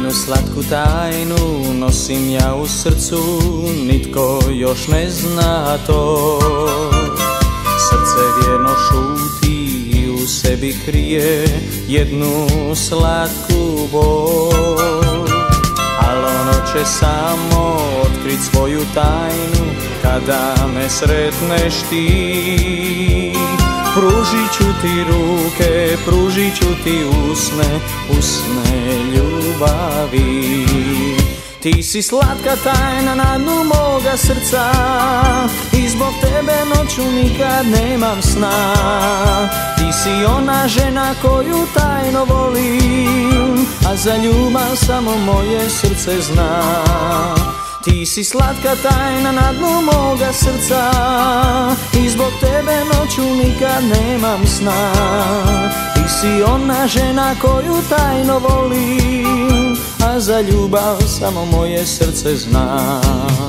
Njenu slatku tajnu nosim ja u srcu, nitko još ne zna to. Srce vjerno šuti i u sebi krije jednu slatku bol. Al ono će samo otkrit svoju tajnu kada me sretneš ti. Pružit ću ti ruke, pružit ću ti usne, usne ljubavi. Ti si slatka tajna na dnu moga srca i zbog tebe noću nikad nemam sna. Ti si ona žena koju tajno volim, a za ljubav samo moje srce zna. Ti si slatka tajna na dnu moga srca i zbog tebe noću nikad nemam sna. Ti si ona žena koju tajno volim, a za ljubav samo moje srce zna.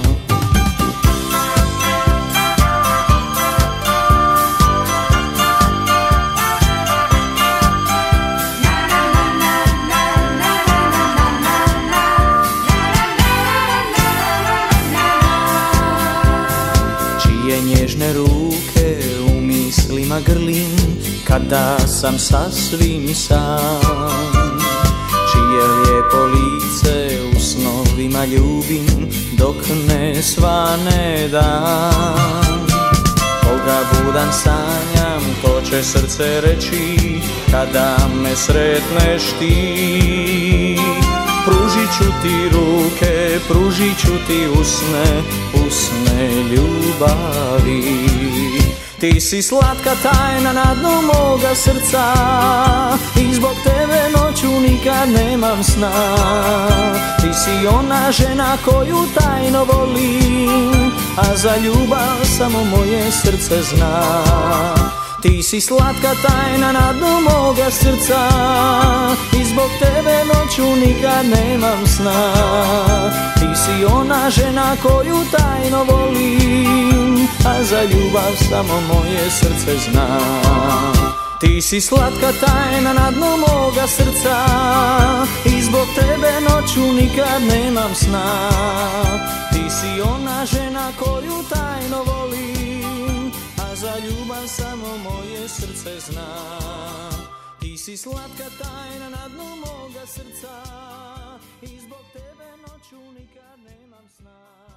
Nježne ruke u mislima grlim kada sam sasvim sam. Čije lijepo lice u snovima ljubim dok ne svane dan. Koga budan sanjam, to će srce reći kada me sretneš ti. Pružit ću ti ruke, pružit ću ti usne, usne ljubavi. Ti si slatka tajna na dnu moga srca i zbog tebe noću nikad nemam sna. Ti si ona žena koju tajno volim, a za ljubav samo moje srce zna. Ti si slatka tajna na dnu moga srca i zbog tebe noću nikad nemam sna. Ti si ona žena koju tajno volim, a za ljubav samo moje srce zna. Ti si slatka tajna na dnu moga srca i zbog tebe noću nikad nemam sna. Ti si ona žena koju tajno volim, a za ljubav samo moje srce zna. Ti si slatka tajna na dnu moga srca i zbog tebe noću nikad nemam sna.